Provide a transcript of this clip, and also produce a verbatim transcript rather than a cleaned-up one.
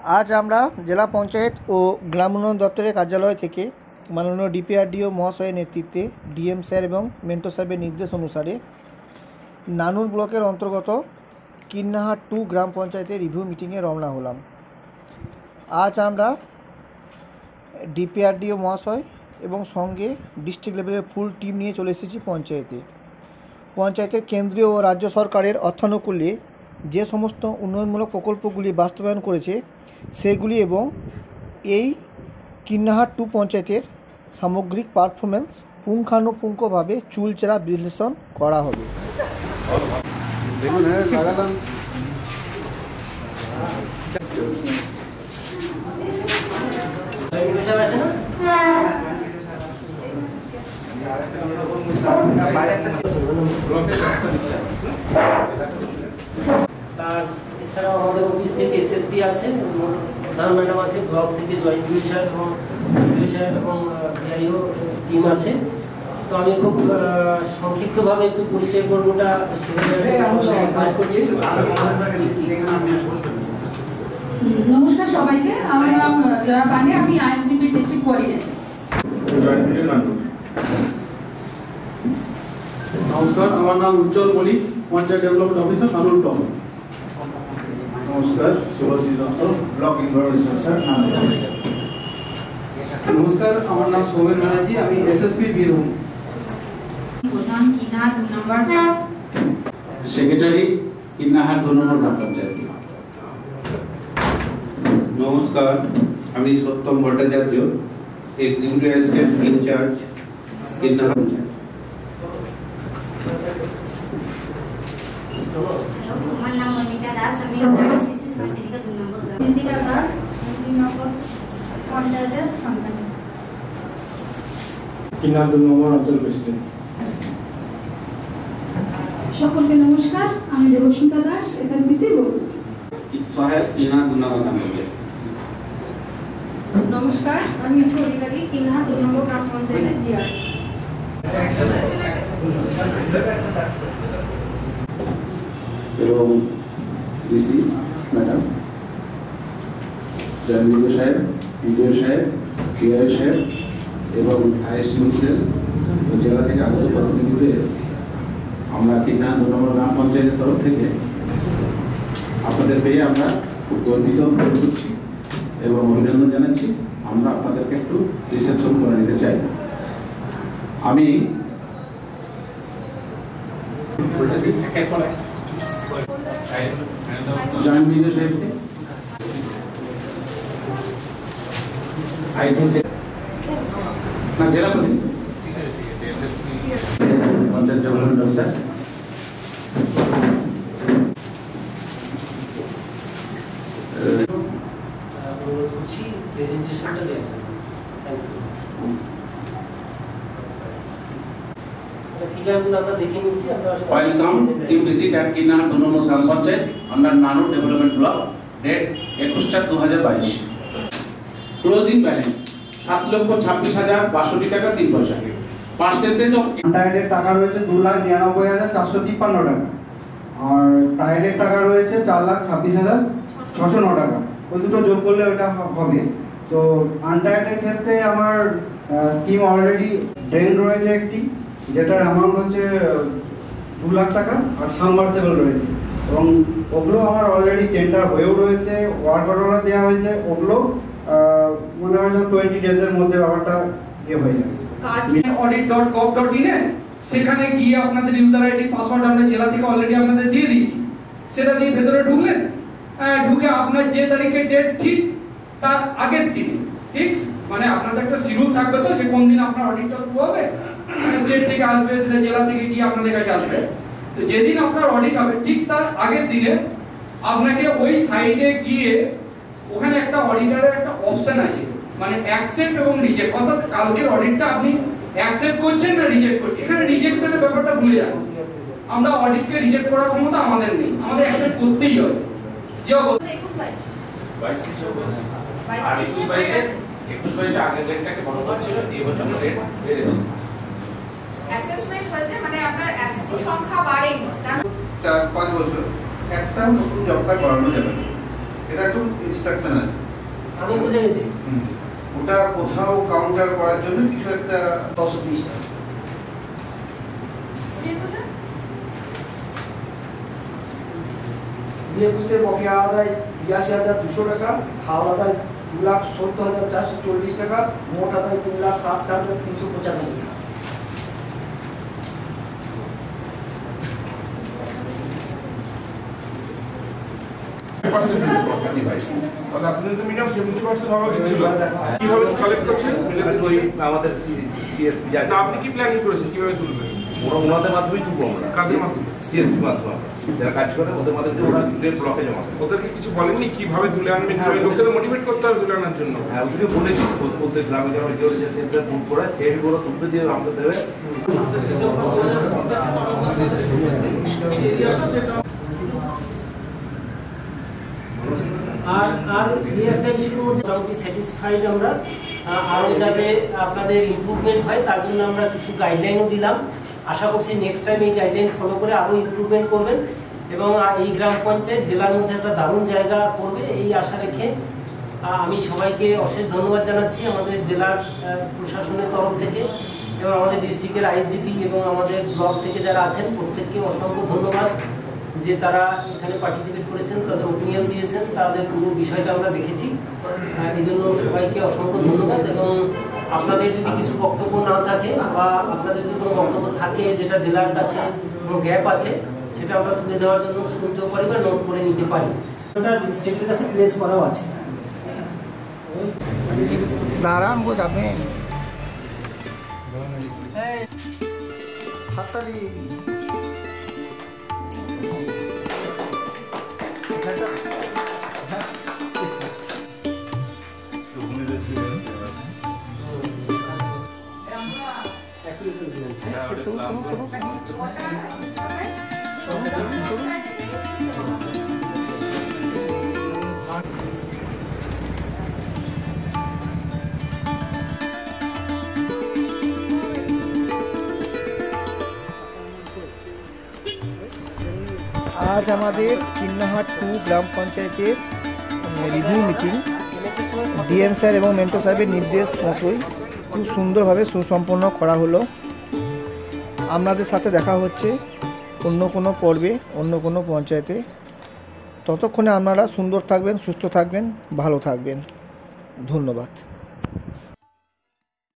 आज আমরা জেলা পঞ্চায়েত ও গ্রাম উন্নয়ন দপ্তরের কার্যালয় থেকে মাননীয় ডিপিআরডিও মহাশয়ের নেতৃত্বে ডিএম স্যার এবং মেন্টর সাহেবের নির্দেশ অনুসারে নানুর ব্লকের অন্তর্গত কিন্নাহাট টু গ্রাম পঞ্চায়েতের রিভিউ মিটিংয়ে রওনা হলাম। আজ আমরা ডিপিআরডিও মহাশয় এবং সঙ্গে ডিস্ট্রিক্ট লেভেলের ফুল টিম নিয়ে চলে এসেছি পঞ্চায়েতে। পঞ্চায়েতের কেন্দ্রীয় ও রাজ্য সরকারের অর্থানুকূল্যে যে সমস্ত উন্নয়নমূলক প্রকল্পগুলি বাস্তবায়ন করেছে সেগুলি এবং এই কিন্নাহাট টু পঞ্চায়েতের সামগ্রিক পারফরমেন্স পুঙ্খানুপুঙ্খভাবে চুলচেরা বিশ্লেষণ করা হবে। এছাড়াও আমাদের অফিস থেকে এসএসপি আছে, প্রধান ম্যাডাম আছে, ব্লক থেকে জয়েন্ট ডিভিশন এবং ডিভিশন এবং ভিআইও টিম আছে। তো আমি খুব সংক্ষিপ্তভাবে একটু পরিচয় পর্বটা কাজ করছি। নমস্কার সবাইকে, আমার নাম জয়া পান্ডে, আমি আইএনসিপি ডিস্ট্রিক্ট কোঅর্ডিনেটর। নমস্কার, আমার নাম Ujjwal Mallick, panchayat development officer Nanoor block. নমস্কার, Subhashree Datta, block information sir. নমস্কার, আমার নাম সৌমেন ব্যানার্জি, আমি এসএসপি বীরভূম। প্রধান কিন্নাহাট দু নম্বর সেক্রেটারি কিন্নাহাট দু নম্বর গ্রাম পঞ্চায়েত। নমস্কার, আমি Satyam Bhattacharya, executive assistant incharge Kinnahat. আমার নাম মনিকা দাস, আমি শিশু সঞ্চালিকা দু নম্বর মনিকা দাস, দুই নম্বর পঞ্চায়েতের সঞ্চালক। কিন্নাহাট দু নম্বর অঞ্চল প্রেসিডেন্ট। সকলকে নমস্কার, আমি দেবস্মিতা দাস, এখানে পিসি বলবো। সহায়ক কিন্নাহাট দু নম্বর গ্রাম পঞ্চায়েত। নমস্কার, আমি একটু অধিকারী, কিন্নাহাট দু নম্বর গ্রাম পঞ্চায়েতের জিআর। এবং ডিসি ম্যাডাম, জয়েন্ট বিডিও সাহেব, বিডিও সাহেব, পিআই সাহেব এবং আইএসডি সেল জেলা থেকে আগত প্রতিনিধিদের আমরা কিন্নাহাট দু নম্বর গ্রাম পঞ্চায়েতের তরফ থেকে আপনাদের পেয়ে আমরা খুব গর্বিত বোধ করছি এবং অভিনন্দন জানাচ্ছি। আমরা আপনাদেরকে একটু রিসেপশন করে নিতে চাই। আমি জয়েন্ট বিডিও সাহেবকে আইটি না জেলা প্রতিনিধি পঞ্চায়েত ডেভেলপমেন্ট অফিসার প্রেজেন্টেশনটা দেওয়া। Welcome to visit at Kinnahar দু নম্বর গ্রাম panchayat under Nanur Development Block, date একুশ চার দু হাজার বাইশ। Closing balance সাত লক্ষ ছাব্বিশ হাজার বাষট্টি টাকা তিন পয়সা। Percentage of টাইডের টাকা রয়েছে দু লাখ নিরানব্বই হাজার চারশো তিপ্পান্ন টাকা, আর টাইডের টাকা রয়েছে চার লাখ ছাব্বিশ হাজার ছশো ন টাকা। ওই দুটো যোগ করলে ওটা হবে। তো আনটাইডের ক্ষেত্রে আমার স্কিম অলরেডি ড্রেন রয়েছে একটি, যেটার অ্যামাউন্ট হচ্ছে দু লাখ টাকা, আর সাবমার্সেবল রয়েছে এবং ওগুলো আমার অলরেডি টেন্ডার হয়েও রয়েছে, ওয়ার্ক অর্ডারও দেওয়া হয়েছে। ওগুলো মনে হয় টোয়েন্টি ডেজের মধ্যে ব্যাপারটা ইয়ে হয়ে যাবে। Audit dot gov dot in এ সেখানে গিয়ে আপনাদের ইউজার আইডি পাসওয়ার্ড আমরা জেলা থেকে অলরেডি আপনাদের দিয়ে দিয়েছি। সেটা দিয়ে ভেতরে ঢুকলেন, ঢুকে আপনার যে তারিখে ডেট ঠিক তার আগের দিন ঠিক, মানে আপনাদের একটা শিডিউল থাকবে তো যে কোন দিন আপনার অডিটটা শুরু হবে, স্টেট থেকে আসবে, সেটা জেলা থেকে গিয়ে আপনাদের কাছে আসবে। তো যেদিন আপনার অডিট হবে ঠিক তার আগের দিনে আপনাকে ওই সাইটে গিয়ে ওখানে একটা অডিটরের একটা অপশন আছে, মানে অ্যাকসেপ্ট এবং রিজেক্ট, অর্থাৎ কালকের অডিটটা আপনি অ্যাকসেপ্ট করছেন না রিজেক্ট করছেন। এখানে রিজেকশনের ব্যাপারটা ভুলে যান। আমরা অডিটকে রিজেক্ট করার ক্ষমতা আমাদের নেই, আমাদের অ্যাকসেপ্ট করতেই হবে। যে অবস্থা আর একুশ বাইশে একুশ বাইশে আগের রেটটাকে বড় করছিল, এই বছর রেট বেড়েছে। অ্যাসেসমেন্ট হয়েছে, মানে আপনার অ্যাসেসি সংখ্যা বাড়েনি। চার পাঁচ বছর একটা নতুন জব কার্ড বাড়ানো যাবে। এটা একদম ইনস্ট্রাকশন আছে। আমি বুঝে গেছি। ওটা কোথাও কাউন্টার করার জন্য কিছু একটা ছশো বিশ টাকা। দিয়ে একুশে বকেয়া আদায় বিরাশি হাজার দুশো টাকা, হাওড় আদায় দু লাখ সত্তর হাজার চারশো চল্লিশ টাকা, মোট আদায় তিন লাখ ষাট হাজার তিনশো পঁচানব্বই টাকা। তাহলে আপনাদের তো মিনিমাম সেভেন্টি পার্সেন্ট হওয়া উচিত ছিল। কিভাবে কালেক্ট করছেন? ওই আমাদের সিএসপি তা আপনি কি প্ল্যানিং করেছেন কিভাবে তুলবেন? ওরা ওনাদের মাধ্যমেই তুলবো আমরা। কাদের মাধ্যমে? সিএসপি মাধ্যমে যারা কাজ করে ওদের মাধ্যমে ওরা তুলে ব্লকে জমা করে। ওদেরকে কিছু বলেননি কিভাবে তুলে আনবেন? লোকেদের মোটিভেট করতে হবে তুলে আনার জন্য। হ্যাঁ, ওদেরকে বলেছি প্রত্যেক গ্রামে গ্রামে কেউ যে সেন্টার বুক করে সেই করে তুলতে দিয়ে আমাদের দেবে। আর আর এই একটা ইস্যুর মধ্যে মোটামুটি স্যাটিসফাইড আমরা। আরও যাতে আপনাদের ইমপ্রুভমেন্ট হয় তার জন্য আমরা কিছু গাইডলাইনও দিলাম। আশা করছি নেক্সট টাইম এই গাইডলাইন ফলো করে আরও ইমপ্রুভমেন্ট করবেন এবং এই গ্রাম পঞ্চায়েত জেলার মধ্যে একটা দারুণ জায়গা করবে এই আশা রেখে আমি সবাইকে অশেষ ধন্যবাদ জানাচ্ছি আমাদের জেলার প্রশাসনের তরফ থেকে এবং আমাদের ডিস্ট্রিক্টের আইজিপি এবং আমাদের ব্লক থেকে যারা আছেন প্রত্যেককে অসংখ্য ধন্যবাদ যে তারা এখানে পার্টিসিপেট করেছেন, তাদের ওপিনিয়ন দিয়েছেন, তাদের পুরো বিষয়টা আমরা দেখেছি। এই জন্য সবাইকে অসংখ্য ধন্যবাদ এবং আপনাদের যদি কিছু বক্তব্য না থাকে বা আপনাদের যদি কোনো বক্তব্য থাকে যেটা জেলার কাছে কোনো গ্যাপ আছে সেটা আমরা তুলে দেওয়ার জন্য শুনতেও পারি বা নোট করে নিতে পারি। ওটা স্টেটের কাছে প্লেস করাও আছে। দাঁড়ান গো যাবেন হাততালি। আজ আমাদের চিন্নাহাট টু গ্রাম পঞ্চায়েতের রিভিউ মিটিং ডিএম স্যার এবং মেন্টর সাহেবের নির্দেশ মতোই খুব সুন্দরভাবে সুসম্পন্ন করা হলো। আপনাদের সাথে দেখা হচ্ছে অন্য কোনো পর্বে অন্য কোনো পঞ্চায়েতে। ততক্ষণে আপনারা সুন্দর থাকবেন, সুস্থ থাকবেন, ভালো থাকবেন। ধন্যবাদ।